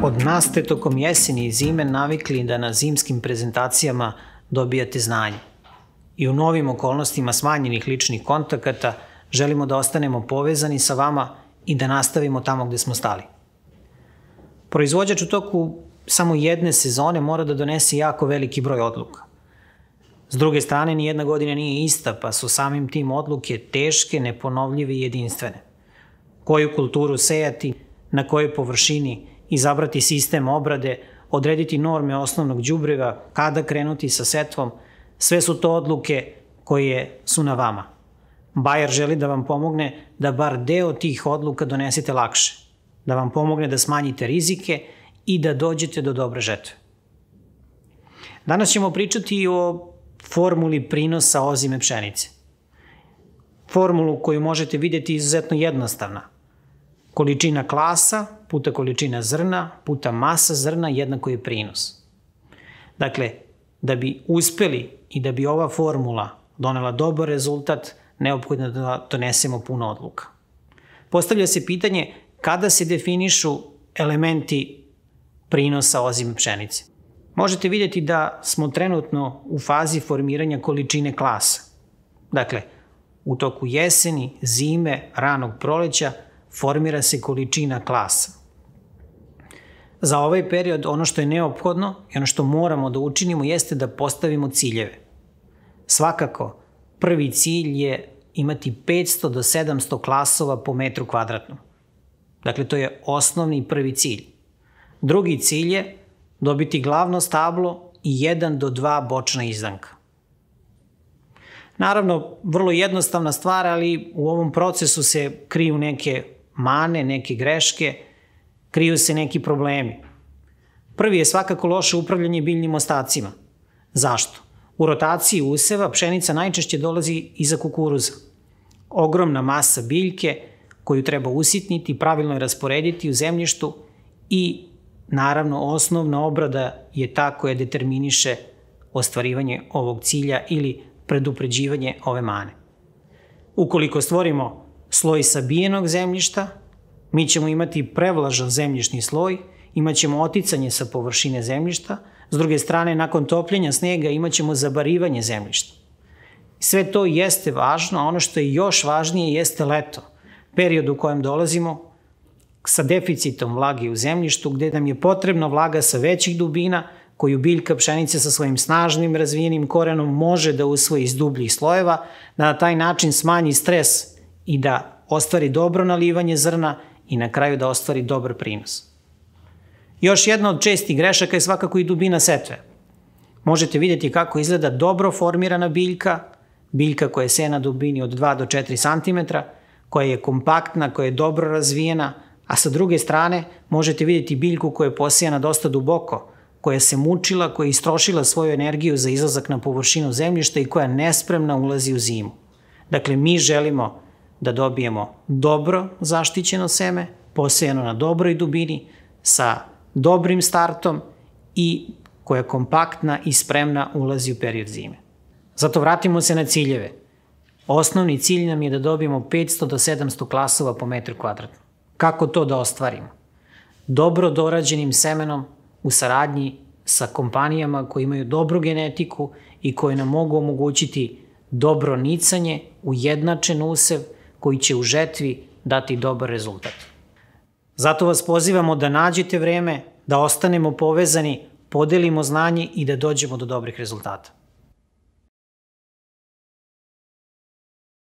Od nas ste tokom jeseni i zime navikli da na zimskim prezentacijama dobijate znanje. I u novim okolnostima smanjenih ličnih kontakata želimo da ostanemo povezani sa vama i da nastavimo tamo gde smo stali. Proizvođač u toku samo jedne sezone mora da donese jako veliki broj odluka. S druge strane, nijedna godina nije ista, pa su samim tim odluke teške, neponovljive i jedinstvene. Koju kulturu sejati, na kojoj površini, izabrati sistem obrade, odrediti norme osnovnog đubriva, kada krenuti sa setvom, sve su to odluke koje su na vama. Bayer želi da vam pomogne da bar deo tih odluka donesete lakše, da vam pomogne da smanjite rizike i da dođete do dobre žetve. Danas ćemo pričati i o formuli prinosa ozime pšenice. Formulu koju možete vidjeti izuzetno jednostavna. Količina klasa puta količina zrna puta masa zrna jednako je prinos. Dakle, da bi uspeli i da bi ova formula donela dobar rezultat, neophodno je da donesemo puno odluka. Postavlja se pitanje kada se definišu elementi prinosa ozime pšenice. Možete vidjeti da smo trenutno u fazi formiranja količine klasa. Dakle, u toku jeseni, zime, ranog proleća formira se količina klasa. Za ovaj period ono što je neophodno i ono što moramo da učinimo jeste da postavimo ciljeve. Svakako, prvi cilj je imati 500 do 700 klasova po metru kvadratnom. Dakle, to je osnovni prvi cilj. Drugi cilj je dobiti glavno stablo i 1 do 2 bočna izdanka. Naravno, vrlo jednostavna stvar, ali u ovom procesu se kriju neke mane, neke greške, kriju se neki problemi. Prvi je svakako loše upravljanje biljnim ostacima. Zašto? U rotaciji useva pšenica najčešće dolazi iza kukuruza. Ogromna masa biljke koju treba usitniti, pravilno je rasporediti u zemljištu i naravno osnovna obrada je ta koja determiniše ostvarivanje ovog cilja ili predupređivanje ove mane. Ukoliko stvorimo sloj sabijenog zemljišta, mi ćemo imati prevlažan zemljišni sloj, imat ćemo oticanje sa površine zemljišta, s druge strane, nakon topljenja snega imat ćemo zabarivanje zemljišta. Sve to jeste važno, a ono što je još važnije jeste leto, period u kojem dolazimo sa deficitom vlage u zemljištu, gde nam je potrebna vlaga sa većih dubina, koju biljka pšenice sa svojim snažnim razvijenim korenom može da usvoji iz dubljih slojeva, da na taj način smanji stres i da ostvari dobro nalivanje zrna i na kraju da ostvari dobar prinos. Još jedna od čestih grešaka je svakako i dubina setve. Možete vidjeti kako izgleda dobro formirana biljka, biljka koja je seje na dubini od 2 do 4 cm, koja je kompaktna, koja je dobro razvijena, a sa druge strane možete vidjeti biljku koja je posejana dosta duboko, koja se mučila, koja je istrošila svoju energiju za izlazak na površinu zemljišta i koja nespremna ulazi u zimu. Dakle, mi želimo da dobijemo dobro zaštićeno seme, posejano na dobroj dubini, sa dobrim startom i koja je kompaktna i spremna ulazi u period zime. Zato vratimo se na ciljeve. Osnovni cilj nam je da dobijemo 500 do 700 klasova po metru kvadratnom. Kako to da ostvarimo? Dobro dorađenim semenom u saradnji sa kompanijama koji imaju dobru genetiku i koje nam mogu omogućiti dobro nicanje, ujednačen usev koji će u žetvi dati dobar rezultat. Zato vas pozivamo da nađete vreme, da ostanemo povezani, podelimo znanje i da dođemo do dobrih rezultata.